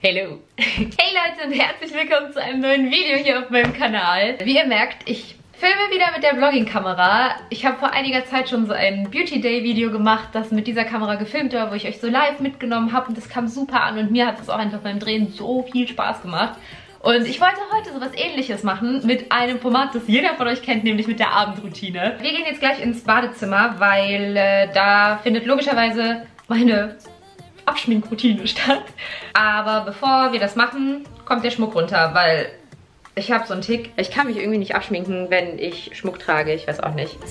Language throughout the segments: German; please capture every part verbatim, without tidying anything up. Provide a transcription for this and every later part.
Hallo! Hey Leute und herzlich willkommen zu einem neuen Video hier auf meinem Kanal. Wie ihr merkt, ich filme wieder mit der Vlogging-Kamera. Ich habe vor einiger Zeit schon so ein Beauty Day Video gemacht, das mit dieser Kamera gefilmt war, wo ich euch so live mitgenommen habe und das kam super an und mir hat es auch einfach beim Drehen so viel Spaß gemacht. Und ich wollte heute sowas Ähnliches machen mit einem Format, das jeder von euch kennt, nämlich mit der Abendroutine. Wir gehen jetzt gleich ins Badezimmer, weil äh, da findet logischerweise meine Abschminkroutine statt. Aber bevor wir das machen, kommt der Schmuck runter, weil ich habe so einen Tick. Ich kann mich irgendwie nicht abschminken, wenn ich Schmuck trage. Ich weiß auch nicht.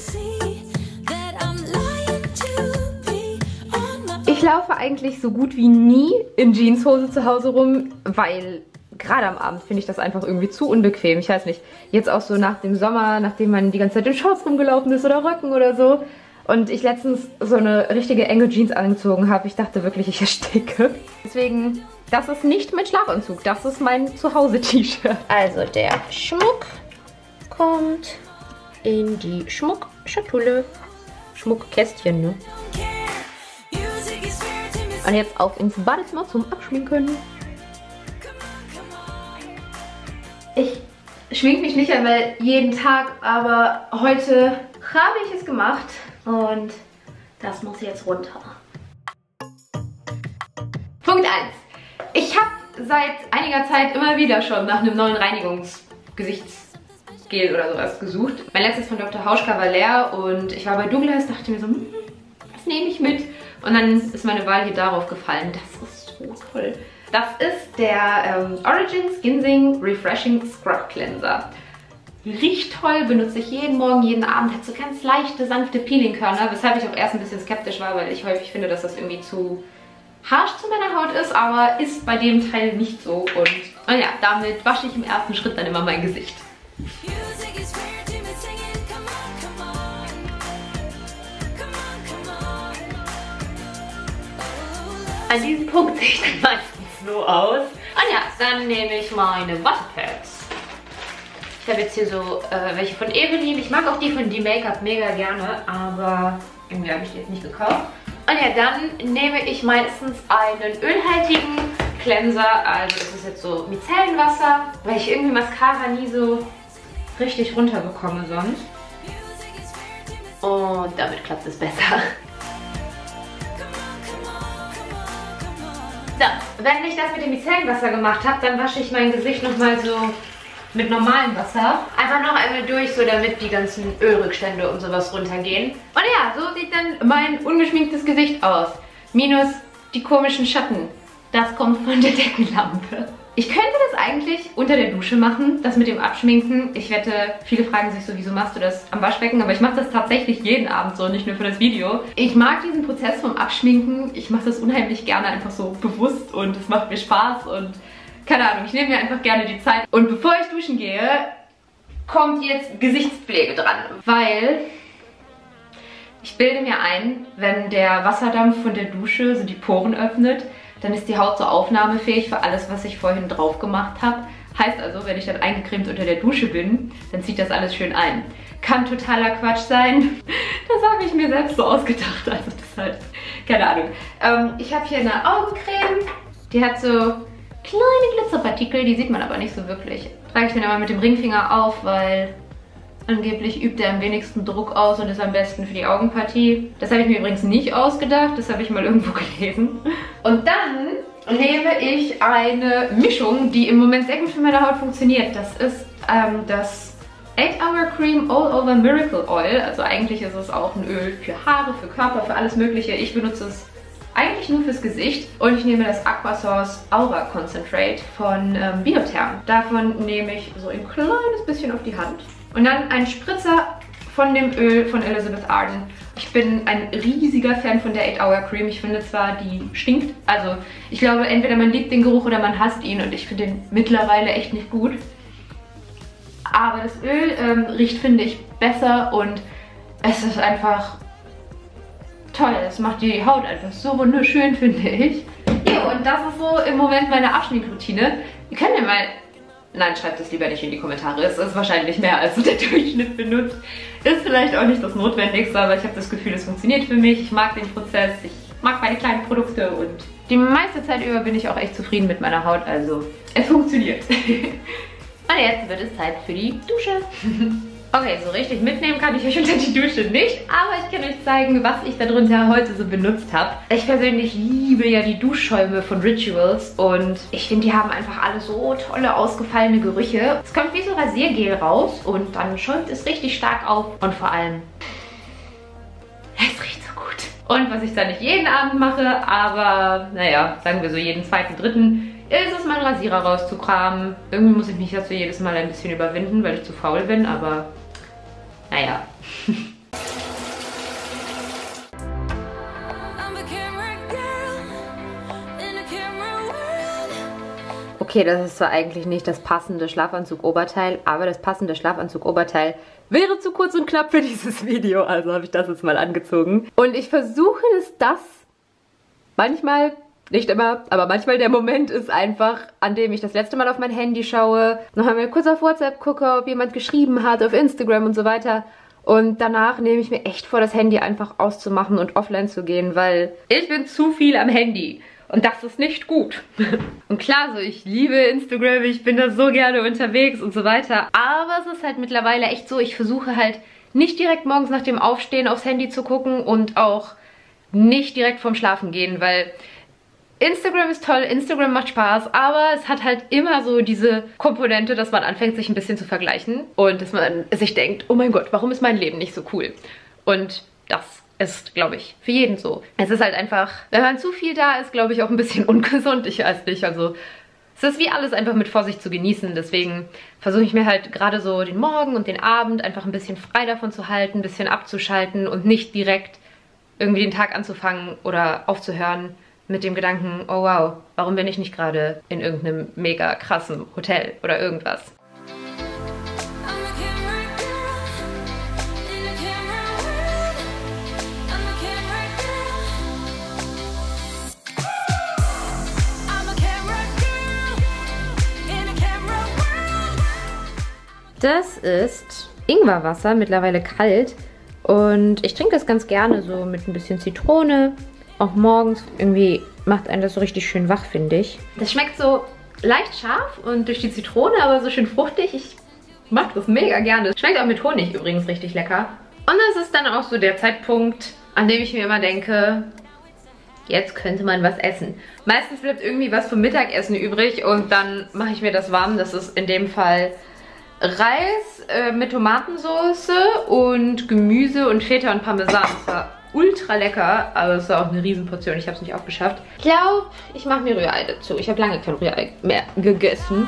Ich laufe eigentlich so gut wie nie in Jeanshose zu Hause rum, weil gerade am Abend finde ich das einfach irgendwie zu unbequem. Ich weiß nicht, jetzt auch so nach dem Sommer, nachdem man die ganze Zeit in Shorts rumgelaufen ist oder Röcken oder so. Und ich letztens so eine richtige enge Jeans angezogen habe. Ich dachte wirklich, ich ersticke. Deswegen, das ist nicht mein Schlafanzug. Das ist mein Zuhause-T-Shirt. Also der Schmuck kommt in die Schmuckschatulle. Schmuckkästchen, ne? Und jetzt auf ins Badezimmer zum Abschminken. Ich schminke mich nicht einmal jeden Tag, aber heute habe ich es gemacht. Und das muss jetzt runter. Punkt eins. Ich habe seit einiger Zeit immer wieder schon nach einem neuen Reinigungsgesichtsgel oder sowas gesucht. Mein letztes von Doktor Hauschka war leer und ich war bei Douglas, dachte mir so, hm, das nehme ich mit. Und dann ist meine Wahl hier darauf gefallen. Das ist so toll. Das ist der ähm, Origins Ginseng Refreshing Scrub Cleanser. Riecht toll, benutze ich jeden Morgen, jeden Abend, hat so ganz leichte, sanfte Peelingkörner, weshalb ich auch erst ein bisschen skeptisch war, weil ich häufig finde, dass das irgendwie zu harsch zu meiner Haut ist, aber ist bei dem Teil nicht so. Und, und ja, damit wasche ich im ersten Schritt dann immer mein Gesicht. An diesem Punkt sehe ich dann meistens so aus. Und ja, dann nehme ich meine Wattepads. Ich habe jetzt hier so äh, welche von Evelyn. Ich mag auch die von D-Make-up mega gerne, aber irgendwie habe ich die jetzt nicht gekauft. Und ja, dann nehme ich meistens einen ölhaltigen Cleanser. Also das ist jetzt so Micellenwasser, weil ich irgendwie Mascara nie so richtig runterbekomme sonst. Und damit klappt es besser. So, wenn ich das mit dem Micellenwasser gemacht habe, dann wasche ich mein Gesicht nochmal so mit normalem Wasser. Einfach noch einmal durch, so damit die ganzen Ölrückstände und sowas runtergehen. Und ja, so sieht dann mein ungeschminktes Gesicht aus. Minus die komischen Schatten. Das kommt von der Deckenlampe. Ich könnte das eigentlich unter der Dusche machen, das mit dem Abschminken. Ich wette, viele fragen sich so, wieso machst du das am Waschbecken? Aber ich mache das tatsächlich jeden Abend so, nicht nur für das Video. Ich mag diesen Prozess vom Abschminken. Ich mache das unheimlich gerne einfach so bewusst und es macht mir Spaß und keine Ahnung, ich nehme mir einfach gerne die Zeit. Und bevor ich duschen gehe, kommt jetzt Gesichtspflege dran. Weil ich bilde mir ein, wenn der Wasserdampf von der Dusche so die Poren öffnet, dann ist die Haut so aufnahmefähig für alles, was ich vorhin drauf gemacht habe. Heißt also, wenn ich dann eingecremt unter der Dusche bin, dann zieht das alles schön ein. Kann totaler Quatsch sein. Das habe ich mir selbst so ausgedacht. Also das halt, keine Ahnung. Ähm, ich habe hier eine Augencreme. Die hat so kleine Glitzerpartikel, die sieht man aber nicht so wirklich. Trage ich den aber mit dem Ringfinger auf, weil angeblich übt er am wenigsten Druck aus und ist am besten für die Augenpartie. Das habe ich mir übrigens nicht ausgedacht, das habe ich mal irgendwo gelesen. Und dann nehme ich eine Mischung, die im Moment sehr gut für meine Haut funktioniert. Das ist ähm, das eight hour Cream All Over Miracle Oil. Also eigentlich ist es auch ein Öl für Haare, für Körper, für alles mögliche. Ich benutze es eigentlich nur fürs Gesicht und ich nehme das Aquasource Aura Concentrate von ähm, Biotherm. Davon nehme ich so ein kleines bisschen auf die Hand. Und dann einen Spritzer von dem Öl von Elizabeth Arden. Ich bin ein riesiger Fan von der eight hour Cream. Ich finde zwar, die stinkt. Also ich glaube, entweder man liebt den Geruch oder man hasst ihn und ich finde den mittlerweile echt nicht gut. Aber das Öl ähm, riecht, finde ich, besser und es ist einfach toll, das macht die Haut einfach so wunderschön, finde ich. Jo, und das ist so im Moment meine Abschminkroutine. Ihr könnt mir mal... Nein, schreibt es lieber nicht in die Kommentare. Es ist wahrscheinlich mehr, als so der Durchschnitt benutzt. Ist vielleicht auch nicht das Notwendigste, aber ich habe das Gefühl, es funktioniert für mich. Ich mag den Prozess, ich mag meine kleinen Produkte und die meiste Zeit über bin ich auch echt zufrieden mit meiner Haut, also es funktioniert. Und jetzt wird es Zeit für die Dusche. Okay, so richtig mitnehmen kann ich euch unter die Dusche nicht, aber ich kann euch zeigen, was ich darunter heute so benutzt habe. Ich persönlich liebe ja die Duschschäume von Rituals und ich finde, die haben einfach alle so tolle, ausgefallene Gerüche. Es kommt wie so Rasiergel raus und dann schäumt es richtig stark auf und vor allem, es riecht so gut. Und was ich dann nicht jeden Abend mache, aber naja, sagen wir so jeden zweiten, dritten, ist es, meinen Rasierer rauszukramen. Irgendwie muss ich mich dazu jedes Mal ein bisschen überwinden, weil ich zu faul bin, aber naja. Okay, das ist zwar eigentlich nicht das passende Schlafanzug-Oberteil, aber das passende Schlafanzug-Oberteil wäre zu kurz und knapp für dieses Video, also habe ich das jetzt mal angezogen. Und ich versuche, dass das manchmal, nicht immer, aber manchmal der Moment ist einfach, an dem ich das letzte Mal auf mein Handy schaue, noch einmal kurz auf WhatsApp gucke, ob jemand geschrieben hat, auf Instagram und so weiter. Und danach nehme ich mir echt vor, das Handy einfach auszumachen und offline zu gehen, weil ich bin zu viel am Handy. Und das ist nicht gut. Und klar, so ich liebe Instagram, ich bin da so gerne unterwegs und so weiter. Aber es ist halt mittlerweile echt so, ich versuche halt nicht direkt morgens nach dem Aufstehen aufs Handy zu gucken und auch nicht direkt vorm Schlafen gehen, weil Instagram ist toll, Instagram macht Spaß, aber es hat halt immer so diese Komponente, dass man anfängt, sich ein bisschen zu vergleichen und dass man sich denkt, oh mein Gott, warum ist mein Leben nicht so cool? Und das ist, glaube ich, für jeden so. Es ist halt einfach, wenn man zu viel da ist, glaube ich, auch ein bisschen ungesund, ich weiß nicht, also es ist wie alles einfach mit Vorsicht zu genießen, deswegen versuche ich mir halt gerade so den Morgen und den Abend einfach ein bisschen frei davon zu halten, ein bisschen abzuschalten und nicht direkt irgendwie den Tag anzufangen oder aufzuhören mit dem Gedanken, oh wow, warum bin ich nicht gerade in irgendeinem mega krassen Hotel oder irgendwas. Das ist Ingwerwasser, mittlerweile kalt. Und ich trinke das ganz gerne so mit ein bisschen Zitrone. Auch morgens irgendwie macht einen das so richtig schön wach, finde ich. Das schmeckt so leicht scharf und durch die Zitrone aber so schön fruchtig. Ich mag das mega gerne. Schmeckt auch mit Honig übrigens richtig lecker. Und das ist dann auch so der Zeitpunkt, an dem ich mir immer denke, jetzt könnte man was essen. Meistens bleibt irgendwie was vom Mittagessen übrig und dann mache ich mir das warm. Das ist in dem Fall Reis äh, mit Tomatensauce und Gemüse und Feta und Parmesan. Das war ultra lecker, aber es war auch eine Riesenportion. Ich habe es nicht aufgeschafft. Ich glaube, ich mache mir Rührei dazu. Ich habe lange kein Rührei mehr gegessen.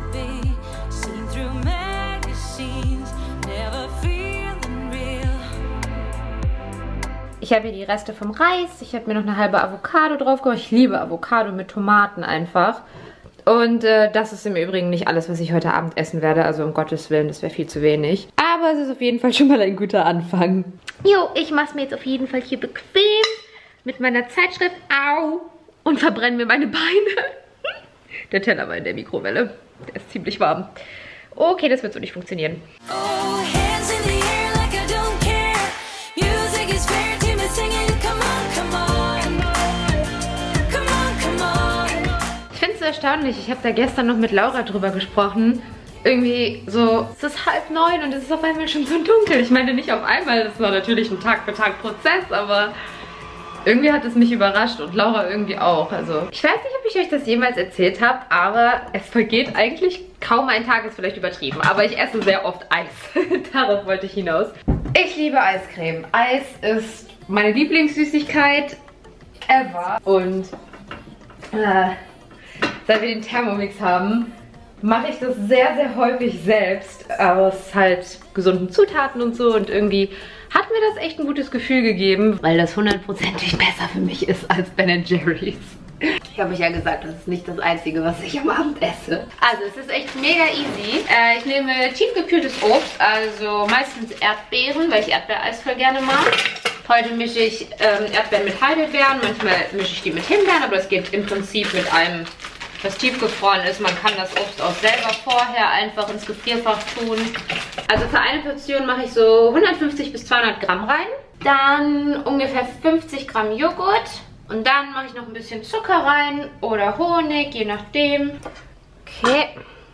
Ich habe hier die Reste vom Reis. Ich habe mir noch eine halbe Avocado drauf gemacht. Ich liebe Avocado mit Tomaten einfach. Und äh, das ist im Übrigen nicht alles, was ich heute Abend essen werde. Also um Gottes Willen, das wäre viel zu wenig. Aber es ist auf jeden Fall schon mal ein guter Anfang. Jo, ich mache es mir jetzt auf jeden Fall hier bequem mit meiner Zeitschrift. Au! Und verbrenne mir meine Beine. Der Teller war in der Mikrowelle. Der ist ziemlich warm. Okay, das wird so nicht funktionieren. Oh, hands in the air like I don't care. Music is fair to me singing. Come on, come on. Come on, come on. Ich finde es so erstaunlich. Ich habe da gestern noch mit Laura drüber gesprochen. Irgendwie so, es ist halb neun und es ist auf einmal schon so dunkel. Ich meine nicht auf einmal, das war natürlich ein Tag-für-Tag-Prozess, aber irgendwie hat es mich überrascht und Laura irgendwie auch. Also ich weiß nicht, ob ich euch das jemals erzählt habe, aber es vergeht eigentlich kaum ein Tag, ist vielleicht übertrieben. Aber ich esse sehr oft Eis. Darauf wollte ich hinaus. Ich liebe Eiscreme. Eis ist meine Lieblingssüßigkeit ever. Und äh, seit wir den Thermomix haben, mache ich das sehr, sehr häufig selbst aus halt gesunden Zutaten und so. Und irgendwie hat mir das echt ein gutes Gefühl gegeben, weil das hundertprozentig besser für mich ist als Ben and Jerry's. Ich habe euch ja gesagt, das ist nicht das Einzige, was ich am Abend esse. Also es ist echt mega easy. Äh, ich nehme tiefgekühltes Obst, also meistens Erdbeeren, weil ich Erdbeereis voll gerne mag. Heute mische ich ähm, Erdbeeren mit Heidelbeeren, manchmal mische ich die mit Himbeeren, aber das geht im Prinzip mit einem, was tiefgefroren ist. Man kann das Obst auch selber vorher einfach ins Gefrierfach tun. Also für eine Portion mache ich so hundertfünfzig bis zweihundert Gramm rein. Dann ungefähr fünfzig Gramm Joghurt. Und dann mache ich noch ein bisschen Zucker rein oder Honig, je nachdem. Okay.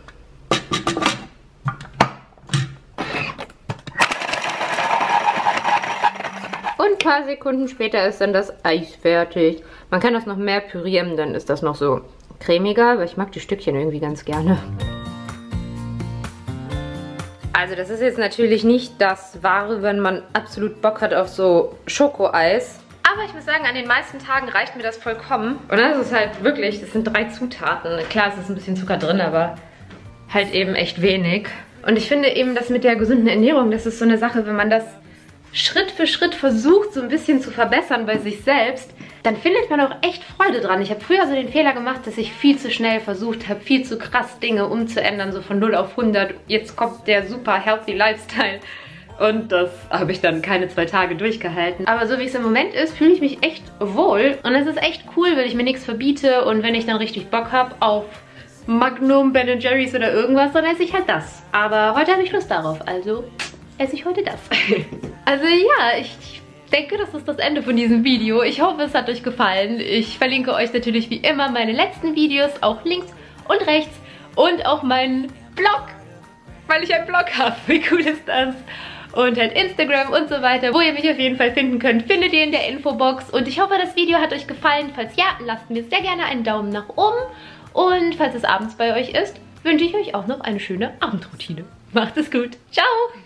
Und ein paar Sekunden später ist dann das Eis fertig. Man kann das noch mehr pürieren, dann ist das noch so cremiger, weil ich mag die Stückchen irgendwie ganz gerne. Also das ist jetzt natürlich nicht das Wahre, wenn man absolut Bock hat auf so Schokoeis. Aber ich muss sagen, an den meisten Tagen reicht mir das vollkommen. Und das ist halt wirklich, das sind drei Zutaten. Klar, es ist ein bisschen Zucker drin, aber halt eben echt wenig. Und ich finde eben, das mit der gesunden Ernährung, das ist so eine Sache, wenn man das Schritt für Schritt versucht, so ein bisschen zu verbessern bei sich selbst, dann findet man auch echt Freude dran. Ich habe früher so den Fehler gemacht, dass ich viel zu schnell versucht habe, viel zu krass Dinge umzuändern, so von null auf hundert. Jetzt kommt der super healthy Lifestyle. Und das habe ich dann keine zwei Tage durchgehalten. Aber so wie es im Moment ist, fühle ich mich echt wohl. Und es ist echt cool, wenn ich mir nichts verbiete und wenn ich dann richtig Bock habe auf Magnum, Ben and Jerry's oder irgendwas, dann esse ich halt das. Aber heute habe ich Lust darauf, also esse ich heute das. Also ja, ich denke, das ist das Ende von diesem Video. Ich hoffe, es hat euch gefallen. Ich verlinke euch natürlich wie immer meine letzten Videos, auch links und rechts. Und auch meinen Blog, weil ich einen Blog habe. Wie cool ist das? Und halt Instagram und so weiter, wo ihr mich auf jeden Fall finden könnt, findet ihr in der Infobox. Und ich hoffe, das Video hat euch gefallen. Falls ja, lasst mir sehr gerne einen Daumen nach oben. Und falls es abends bei euch ist, wünsche ich euch auch noch eine schöne Abendroutine. Macht es gut. Ciao!